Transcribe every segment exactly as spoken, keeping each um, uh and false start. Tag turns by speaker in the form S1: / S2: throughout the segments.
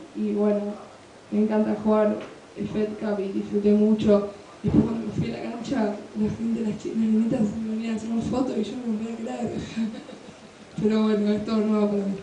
S1: y bueno, me encanta jugar Fed Cup y disfruté mucho. Después cuando me fui a la cancha, la gente, las, las nenitas me venían a hacer una foto y yo no me podía creer. Pero bueno, es todo nuevo para mí.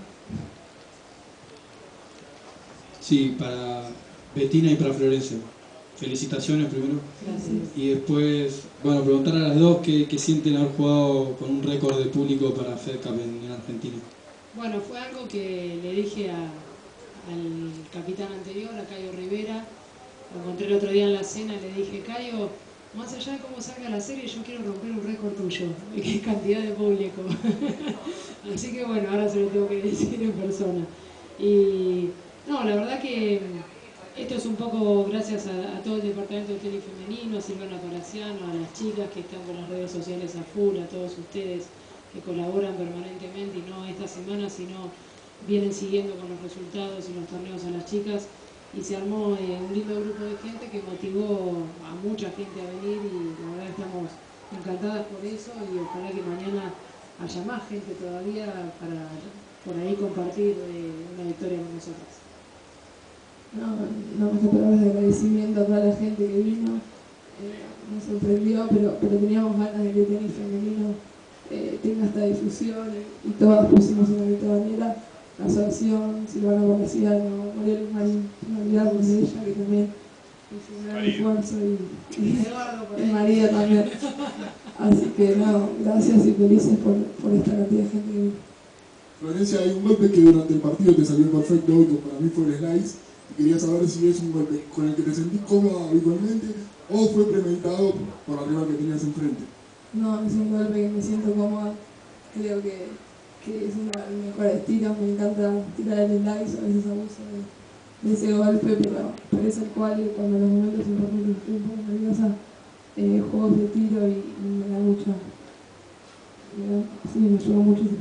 S2: Sí, para Bettina y para Florencia. Felicitaciones primero.
S1: Gracias.
S2: Y después, bueno, preguntar a las dos qué, qué sienten haber jugado con un récord de público para Fed Cup en, en Argentina.
S3: Bueno, fue algo que le dije a, al capitán anterior, a Caio Rivera. Lo encontré el otro día en la cena y le dije, Caio, más allá de cómo salga la serie, yo quiero romper un récord tuyo, de qué cantidad de público. Así que bueno, ahora se lo tengo que decir en persona. Y no, la verdad que esto es un poco gracias a, a todo el departamento de tenis femenino, a Silvana Paraciano, a las chicas que están con las redes sociales a full, a todos ustedes que colaboran permanentemente y no esta semana, sino vienen siguiendo con los resultados y los torneos a las chicas. Y se armó eh, un lindo grupo de gente que motivó a mucha gente a venir y la verdad estamos encantadas por eso y ojalá que mañana haya más gente todavía para por ahí compartir eh, una victoria con nosotras.
S1: No, no me palabras de agradecimiento a toda la gente que vino, eh, me sorprendió, pero, pero teníamos ganas de que el tenis femenino eh, tenga esta difusión y, y todas pusimos una granera. La asociación, Silvana Paraciano, María Luz Marín, no olvidarnos de ella que también hizo un gran esfuerzo y, y, y María también. Así que no, gracias y felices por, por esta cantidad de gente que vino.
S4: Florencia, hay un golpe que durante el partido te salió perfecto hoy, que para mí fue el slice, y quería saber si es un golpe con el que te sentís cómoda habitualmente o fue premeditado por la rival que tenías enfrente.
S1: No, es un golpe que me siento cómoda, creo que, que es uno de mis mejores tiros, me encanta tirar el slice, a veces abuso de, de ese golpe, pero, pero es el cual cuando los momentos importantes estoy un poco nerviosa, eh, juegos de tiro y, y me da mucho, me da, sí, me ayuda muchísimo.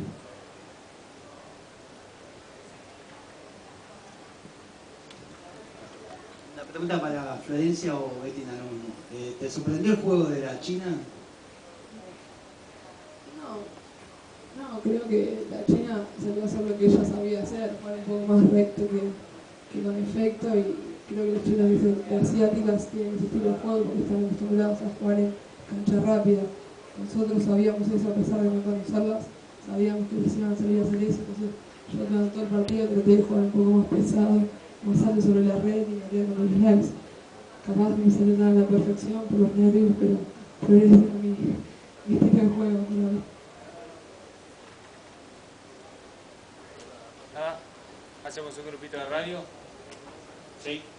S5: Una pregunta para Florencia o Bettina, ¿no? Eh, ¿Te sorprendió el juego de la China?
S1: No, no, creo que la China salió a hacer lo que ella sabía hacer, jugar un poco más recto que, que con efecto, y creo que las chicas asiáticas tienen ese estilo de juego porque están acostumbrados a jugar en cancha rápida. Nosotros sabíamos eso a pesar de no conocerlas, sabíamos que les iban a salir a hacer eso, entonces yo durante todo el partido traté de jugar un poco más pesado, más alto sobre la red y me quedé con los slides. Capaz no me salió nada a la perfección por los nervios, pero, pero ese era mi, mi estilo de juego. ¿No?
S6: Nada, hacemos un grupito de radio. Sí.